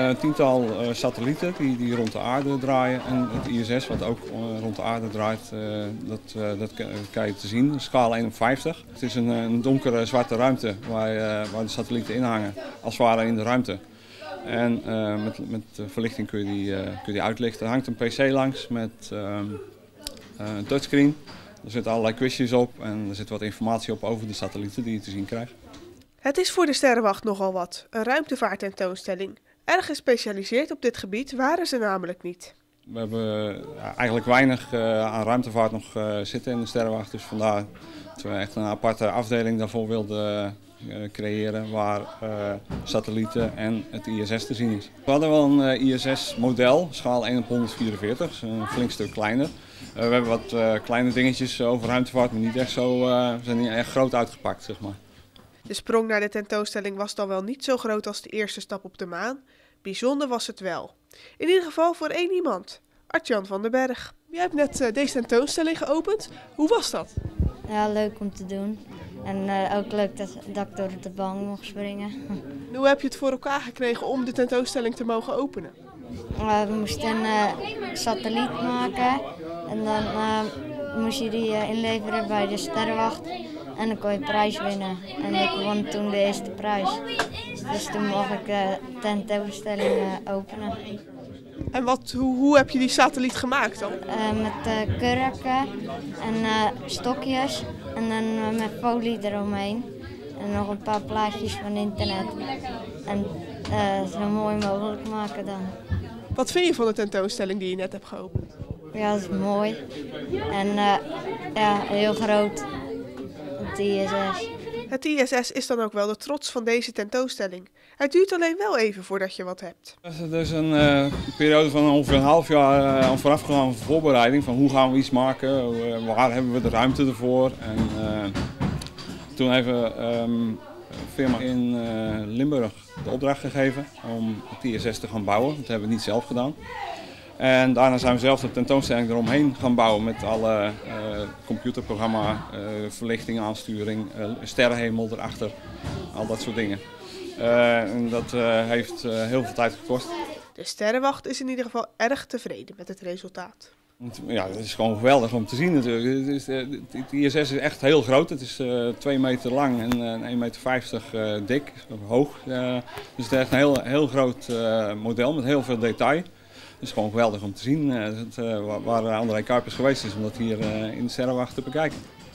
tiental satellieten die rond de aarde draaien. En het ISS, wat ook rond de aarde draait, dat kan je te zien. Schaal 1 op 50. Het is een donkere zwarte ruimte waar de satellieten in hangen, als het ware in de ruimte. En met verlichting kun je die uitlichten. Er hangt een PC langs met een touchscreen. Er zitten allerlei quizjes op en er zit wat informatie op over de satellieten die je te zien krijgt. Het is voor de Sterrenwacht nogal wat, een ruimtevaarttentoonstelling. Erg gespecialiseerd op dit gebied waren ze namelijk niet. We hebben eigenlijk weinig aan ruimtevaart nog zitten in de Sterrenwacht. Dus vandaar dat we echt een aparte afdeling daarvoor wilden creëren waar satellieten en het ISS te zien is. We hadden wel een ISS-model, schaal 1 op 144, een flink stuk kleiner. We hebben wat kleine dingetjes over ruimtevaart, maar niet echt zo, we zijn niet echt groot uitgepakt, zeg maar. De sprong naar de tentoonstelling was dan wel niet zo groot als de eerste stap op de maan. Bijzonder was het wel. In ieder geval voor één iemand, Art-Jan van den Berg. Jij hebt net deze tentoonstelling geopend. Hoe was dat? Ja, leuk om te doen. En ook leuk dat ik door de bank mocht springen. Hoe heb je het voor elkaar gekregen om de tentoonstelling te mogen openen? We moesten een satelliet maken en dan moest je die inleveren bij de Sterrenwacht. En dan kon je prijs winnen. En ik won toen de eerste prijs. Dus toen mocht ik de tentoonstelling openen. En hoe heb je die satelliet gemaakt dan? Met kurken en stokjes en dan met folie eromheen. En nog een paar plaatjes van internet. En zo mooi mogelijk maken dan. Wat vind je van de tentoonstelling die je net hebt geopend? Ja, dat is mooi. En ja, heel groot. Het ISS. Het ISS is dan ook wel de trots van deze tentoonstelling. Het duurt alleen wel even voordat je wat hebt. Er is een periode van ongeveer een half jaar aan voorafgegaan voorbereiding van hoe gaan we iets maken, waar hebben we de ruimte ervoor. En toen heeft een firma in Limburg de opdracht gegeven om het ISS te gaan bouwen. Dat hebben we niet zelf gedaan. En daarna zijn we zelf de tentoonstelling eromheen gaan bouwen met alle computerprogramma, verlichting, aansturing, sterrenhemel erachter, al dat soort dingen. En dat heeft heel veel tijd gekost. De Sterrenwacht is in ieder geval erg tevreden met het resultaat. Ja, het is gewoon geweldig om te zien natuurlijk. Het ISS is echt heel groot. Het is 2 meter lang en 1,50 meter dik, hoog. Dus het is echt een heel groot model met heel veel detail. Het is gewoon geweldig om te zien waar André Kuipers geweest is om dat hier in de Sterrenwacht te bekijken.